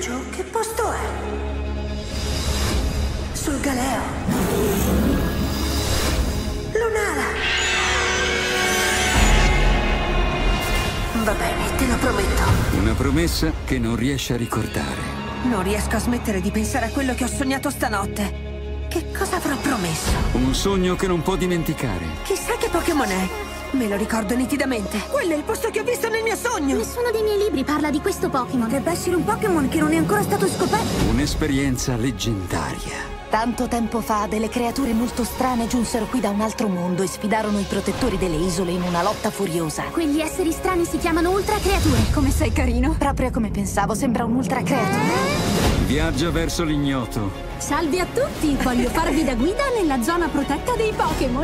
Pikachu, che posto è? Sul Galeo. Lunala. Va bene, te lo prometto. Una promessa che non riesce a ricordare. Non riesco a smettere di pensare a quello che ho sognato stanotte. Che cosa avrò promesso? Un sogno che non può dimenticare. Chissà che Pokémon è. Me lo ricordo nitidamente. Quello è il posto che ho visto nel mio sogno. Nessuno dei miei libri parla di questo Pokémon. Deve essere un Pokémon che non è ancora stato scoperto. Un'esperienza leggendaria. Tanto tempo fa, delle creature molto strane giunsero qui da un altro mondo e sfidarono i protettori delle isole in una lotta furiosa. Quegli esseri strani si chiamano ultra creature. Come sei carino? Proprio come pensavo, sembra un ultra creatura. Viaggia verso l'ignoto. Salve a tutti, voglio farvi da guida nella zona protetta dei Pokémon.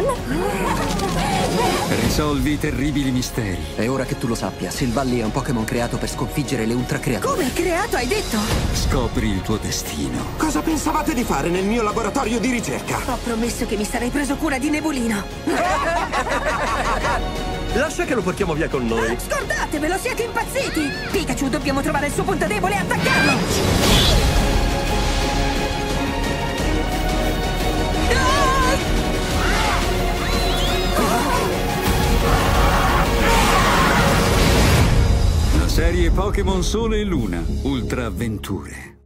Risolvi i terribili misteri. È ora che tu lo sappia, Silvalli è un Pokémon creato per sconfiggere le ultra creature. Come creato, hai detto? Scopri il tuo destino. Cosa pensavate di fare nel mio laboratorio di ricerca? Ho promesso che mi sarei preso cura di Nebulino. Lascia che lo portiamo via con noi. Scordatevelo, siete impazziti! Pikachu, dobbiamo trovare il suo punto debole e attaccarlo! La serie Pokémon Sole e Luna. Ultra avventure.